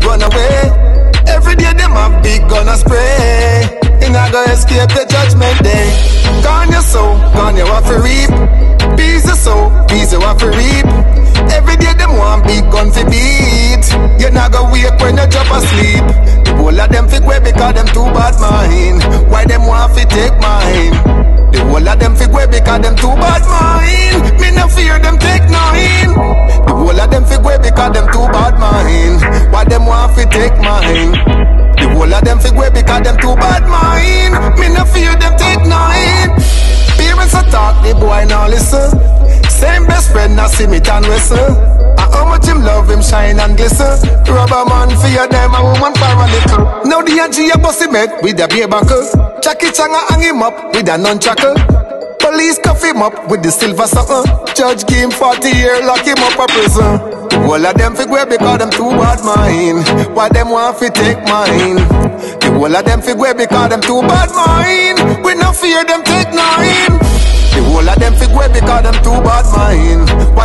run away. Every day them have big gun a spray. You not gonna escape the judgment day. Gone your soul, gone you have to reap. Peace your soul, peace you have to reap. Every day them want big gun fi beat. You not gonna wake when you drop asleep. The whole of them fig way because them too bad mind. Why them want fi take mine? The whole of them fig way because them too bad mind. Me no fear them take nine. The whole of them fig way because them too bad mind. Why them want fi take mine? The whole of them fig way because them too bad mind. Me no fear them take nine. Parents a talk, the boy now listen. Same best friend now see me turn wrestle. And how much him love him shine and glisten. Rubber man fear them a woman for a little. Now the AG a bossy met with a beer buckle. Jackie Chan a hang him up with a nunchuckle. Police cuff him up with the silver something. Judge give him 40 years, lock him up a prison. All of them fig way because them too bad mind. Why them want fi take mine? The whole of them fig way because them too bad mind. We no fear them take nine. The whole of them fig way because them too bad mind.